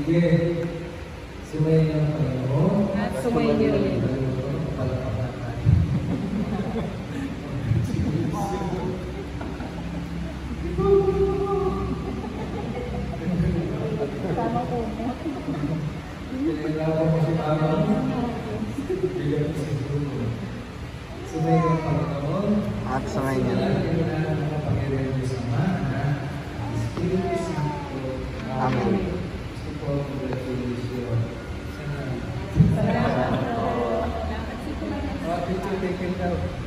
Sige. Sumayin ng Panginoon. At sumayin niyo rin. Sama po mo. Kailangan mo si Mama. Bigyan mo si Bruno. Sumayin ng Panginoon. At sumayin niyo. Amen. Salamat po. Thank you.